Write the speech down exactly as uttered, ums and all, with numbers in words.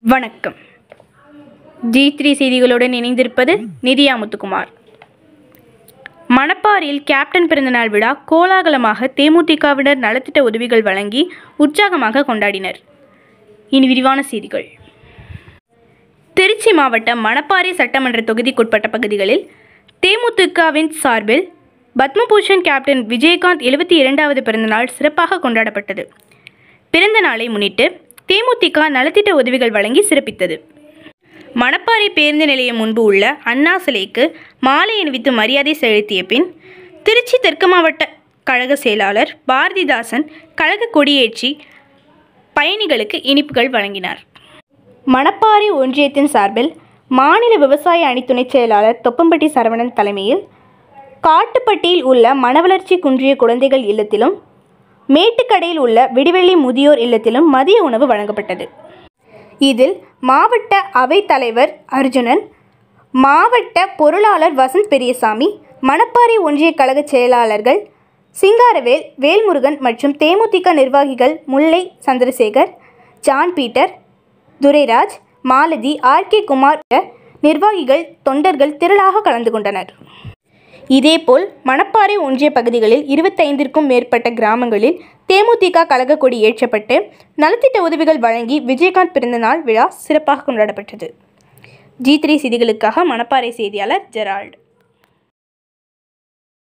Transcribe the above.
வணக்கம். G three செய்திகளுடன் இணைந்திருப்பது நிதியா முத்துக்குமார். மணப்பாறையில் கேப்டன் பிறந்தநாள் விழா கோலாகலமாக தேமுதிகவினர் நலத்திட்ட உதவிகள் வழங்கி உற்சாகமாக கொண்டாடினர். இனி விரிவான செய்திகள். திருச்சி மாவட்டம் மணப்பாறை சட்டமன்ற தொகுதிக்குட்பட்ட பகுதிகளில் தேமுதிகவின் சார்பில் பத்மபூஷன் கேப்டன் விஜயகாந்த் எழுபத்தி இரண்டாவது பிறந்தநாள் சிறப்பாக கொண்டாடப்பட்டது. பிறந்த நாளை முன்னிட்டு தேமுதிக நலத்திட்ட உதவிகள் வழங்கி சிறப்பித்தது. மணப்பாறை பேருந்து நிலையம் முன்பு உள்ள அண்ணா சிலைக்கு மாலை அணிவித்து மரியாதை செலுத்திய பின் திருச்சி தெற்கு மாவட்ட கழக செயலாளர் பாரதிதாசன் கழக கொடியேற்றி பயணிகளுக்கு இனிப்புகள் வழங்கினார். மணப்பாறை ஒன்றியத்தின் சார்பில் மாநில விவசாய அணி துணைச் செயலாளர் தொப்பம்பட்டி சரவணன் தலைமையில் காட்டுப்பட்டியில் உள்ள மனவளர்ச்சி குன்றிய குழந்தைகள் இல்லத்திலும் மேட்டுக்கடையில் உள்ள விடிவெள்ளி முதியோர் இல்லத்திலும் மதிய உணவு வழங்கப்பட்டது. இதில் மாவட்ட அவைத் தலைவர் அர்ஜுனன், மாவட்ட பொருளாளர் வசந்த் பெரியசாமி, மணப்பாறை ஒன்றிய கழக செயலாளர்கள் சிங்காரவேல், வேல்முருகன் மற்றும் தேமுதிக நிர்வாகிகள் Mullai Chandrasekar, John Peter, Durairaj, Malathi, R K Kumar நிர்வாகிகள் தொண்டர்கள் திரளாக கலந்து கொண்டனர். இதேபோல் மணப்பாறை ஒன்றிய பகுதிகளில் இருபத்தைந்திற்கும் மேற்பட்ட கிராமங்களில் தேமுதிக கழக கொடி ஏற்றப்பட்டு நலத்திட்ட உதவிகள் வழங்கி விஜயகாந்த் பிறந்தநாள் விழா சிறப்பாக கொண்டாடப்பட்டது. ஜி த்ரீ செய்திகளுக்காக மணப்பாறை செய்தியாளர் ஜெரால்ட்.